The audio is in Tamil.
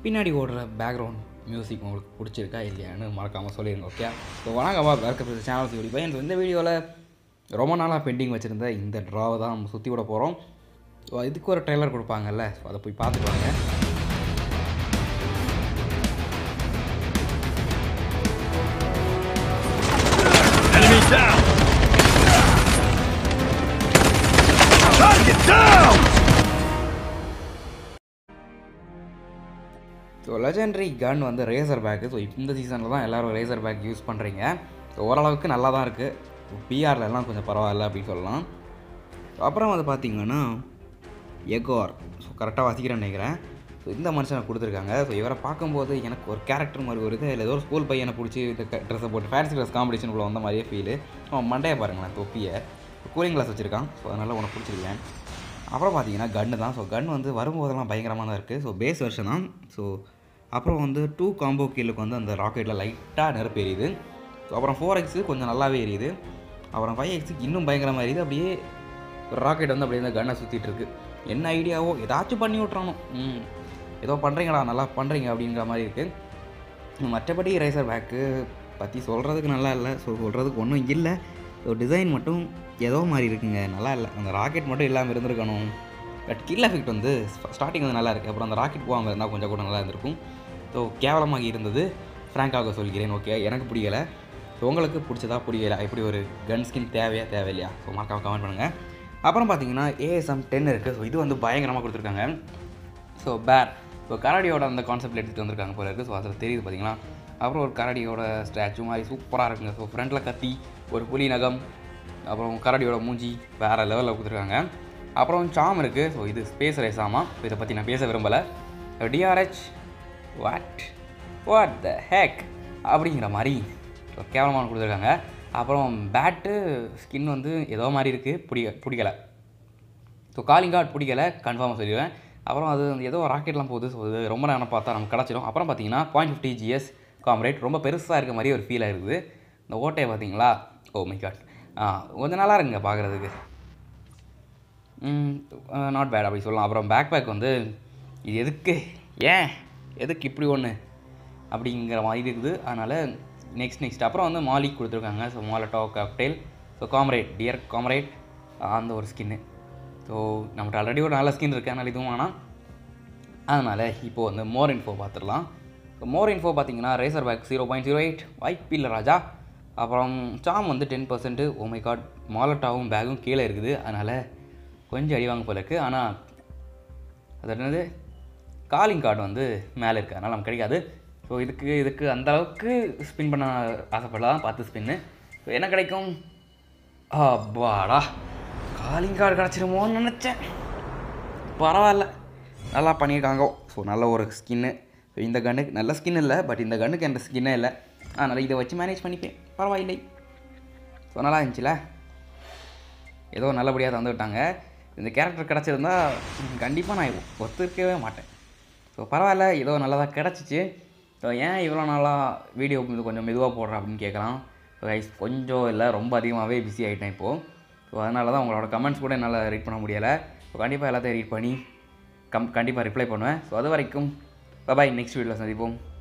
பின்னாடி ஓடுற பேக்ரவுண்ட் மியூசிக் உங்களுக்கு பிடிச்சிருக்கா இல்லையான்னு மறக்காமல் சொல்லிடுங்க. ஓகே, ஸோ வணக்கம்மா வேர்க்க சேனல்ஸ் வீடியோ பையன். இந்த வீடியோவில் ரொம்ப நாளாக பெண்டிங் வச்சுருந்த இந்த ட்ராவை தான் நம்ம சுற்றி விட போகிறோம். ஸோ இதுக்கு ஒரு ட்ரெய்லர் கொடுப்பாங்கல்ல, ஸோ அதை போய் பார்த்துட்டு வாங்க. ஸோ லெஜெண்டரி கன் வந்து ரேசர் பேக்கு. ஸோ இந்த சீசனில் தான் எல்லோரும் ரேசர் பேக் யூஸ் பண்ணுறீங்க. ஸோ ஓரளவுக்கு நல்லா தான் இருக்குது. பிஆரில் எல்லாம் கொஞ்சம் பரவாயில்ல அப்படின்னு சொல்லலாம். அப்புறம் வந்து பார்த்திங்கன்னா எகோர், ஸோ கரெக்டாக வாசிக்கிறேன்னு நினைக்கிறேன். ஸோ இந்த மனுஷனை கொடுத்துருக்காங்க. ஸோ இவரை பார்க்கும்போது எனக்கு ஒரு கேரக்டர் மாதிரி வருது. இல்லை ஏதோ ஒரு ஸ்கூல் பையனை பிடிச்சி இந்த ட்ரெஸ்ஸை போட்டு ஃபேன்சி ட்ரெஸ் காம்படிஷனுக்குள்ள வந்த மாதிரியே ஃபீலு. அவன் மண்டையை பாருங்களேன், தொப்பியை கூலிங் கிளாஸ் வச்சுருக்கான். ஸோ அதனால் உனக்கு பிடிச்சிருக்கேன். அப்புறம் பார்த்தீங்கன்னா கன்று தான். ஸோ கன் வந்து வரும்போதெல்லாம் பயங்கரமாக தான் இருக்குது. ஸோ பேஸ் வெர்ஷன் தான். ஸோ அப்புறம் வந்து 2 காம்போ கீழுக்கு வந்து அந்த ராக்கெட்டில் லைட்டாக நெருப்பு எரியுது. ஸோ அப்புறம் 4X கொஞ்சம் நல்லாவே எரியுது. அப்புறம் 5X இன்னும் பயங்கரமாக எரியுது. அப்படியே ராக்கெட் வந்து அப்படியே இந்த கன்னை சுற்றிட்டு இருக்கு. என்ன ஐடியாவோ ஏதாச்சும் பண்ணி விட்றானோ, ஏதோ பண்ணுறீங்களா, நல்லா பண்ணுறீங்க அப்படிங்கிற மாதிரி இருக்குது. மற்றபடி ரேசர் பேக்கு பற்றி சொல்கிறதுக்கு நல்லா இல்லை. ஸோ சொல்கிறதுக்கு ஒன்றும் இல்லை. ஸோ டிசைன் மட்டும் ஏதோ மாதிரி இருக்குங்க, நல்லா இல்லை. அந்த ராக்கெட் மட்டும் இல்லாமல் இருந்திருக்கணும். பட் கில் எஃபெக்ட் வந்து ஸ்டார்டிங் வந்து நல்லா இருக்குது. அப்புறம் அந்த ராக்கெட் போகாமல் இருந்தால் கொஞ்சம் கூட நல்லா இருந்திருக்கும். ஸோ கேவலமாக இருந்தது, ஃப்ராங்காக சொல்கிறேன். ஓகே, எனக்கு பிடிக்கலை. ஸோ உங்களுக்கு பிடிச்சதா பிடிக்கல, இப்படி ஒரு கன் ஸ்கின் தேவையா தேவையில்லையா? ஸோ மறக்காம கமெண்ட் பண்ணுங்கள். அப்புறம் பார்த்தீங்கன்னா ASM 10 இருக்குது. ஸோ இது வந்து பயங்கரமாக கொடுத்துருக்காங்க. ஸோ பேர், ஸோ கரடியோட அந்த கான்செப்ட் எடுத்துகிட்டு வந்திருக்காங்க போல இருக்குது. ஸோ அதில் தெரியுது பார்த்தீங்களா. அப்புறம் ஒரு கரடியோட ஸ்டாச்சு மாதிரி சூப்பராக இருக்குங்க. ஸோ ஃப்ரண்ட்டில் கத்தி, ஒரு புலி நகம், அப்புறம் கரடியோட மூஞ்சி வேறு லெவலில் கொடுத்துருக்காங்க. அப்புறம் சாம் இருக்குது. ஸோ இது ஸ்பேஸ் ரேஸ் ஆமாம். ஸோ இதை பற்றி நான் பேச விரும்பலை. DRH வாட் த ஹேக் அப்படிங்கிற மாதிரி கேவலமாக கொடுத்துருக்காங்க. அப்புறம் பேட்டு ஸ்கின் வந்து ஏதோ மாதிரி இருக்குது, பிடிக்கலை. ஸோ காலிங் கார்டு பிடிக்கலை, கன்ஃபார்மாக சொல்லிடுவேன். அப்புறம் அது ஏதோ ராக்கெட்லாம் போகுது. ஸோ இது ரொம்ப நேரம் பார்த்தா நமக்கு கிடச்சிடும். அப்புறம் பார்த்தீங்கன்னா 0.50 GS காம்ரேட் ரொம்ப பெருசாக இருக்க மாதிரி ஒரு ஃபீல் ஆகிருக்குது. இந்த ஓட்டையை பார்த்தீங்களா, ஓ மை காட், கொஞ்சம் நல்லா இருக்குங்க பார்க்குறதுக்கு, நாட் பேட் அப்படி சொல்லலாம். அப்புறம் பேக் வந்து இது எதுக்கு இப்படி ஒன்று அப்படிங்கிற மாதிரி இருக்குது. அதனால் நெக்ஸ்ட் அப்புறம் வந்து மாலிக் கொடுத்துருக்காங்க. So molotov cocktail, so comrade, dear comrade, அந்த ஒரு ஸ்கின்னு. ஸோ நம்மகிட்ட ஆல்ரெடி ஒரு நல்ல ஸ்கின் இருக்குது, அதனால் இதுவும் வேணாம். அதனால் இப்போது வந்து மோர் இன்ஃபோ பார்த்துடலாம். ஸோ மோர் இன்ஃபோ பார்த்தீங்கன்னா ரேசர் பேக் 0.08 வாய்ப்பில்லை ராஜா. அப்புறம் சாம் வந்து 10%. ஓ மை காட், மாலட்டாவும் பேக்கும் கீழே இருக்குது, அதனால் கொஞ்சம் அடிவாங்க போல இருக்குது. ஆனால் அது என்னது, காலிங் கார்டு வந்து மேலே இருக்குது, அதனால் நமக்கு கிடைக்காது. ஸோ இதுக்கு அந்தளவுக்கு ஸ்பின் பண்ண ஆசைப்படலாம், 10 ஸ்பின்னு. ஸோ என்ன கிடைக்கும், அப்பாடா காலிங் கார்டு கிடச்சிருமோன்னு நினச்சேன். பரவாயில்ல, நல்லா பண்ணியிருக்காங்க. ஸோ நல்ல ஒரு ஸ்கின்னு. ஸோ இந்த கன்னுக்கு நல்ல ஸ்கின் இல்லை, பட் இந்த கன்னுக்கு எந்த ஸ்கின்னே இல்லை, அதனால் இதை வச்சு மேனேஜ் பண்ணிப்பேன், பரவாயில்லை. ஸோ நல்லா இருந்துச்சுல, ஏதோ நல்லபடியாக தந்து விட்டாங்க. இந்த கேரக்டர் கிடச்சிருந்தா கண்டிப்பாக நான் ஒத்துக்கவே மாட்டேன். ஸோ பரவாயில்ல, ஏதோ நல்லதாக கிடச்சிச்சு. ஸோ ஏன் இவ்வளோ நாளாக வீடியோ கொஞ்சம் மெதுவாக போடுறேன் அப்படின்னு கேட்கலாம். ஸோ கைஸ் கொஞ்சம் இல்லை, ரொம்ப அதிகமாகவே பிஸி ஆகிட்டேன் இப்போது. ஸோ அதனால தான் உங்களோட கமெண்ட்ஸ் கூட என்னால் ரீட் பண்ண முடியலை. ஸோ கண்டிப்பாக எல்லாத்தையும் ரீட் பண்ணி கண்டிப்பாக ரிப்ளை பண்ணுவேன். ஸோ அது வரைக்கும் பாய், நெக்ஸ்ட் வீடியோவில் சந்திப்போம்.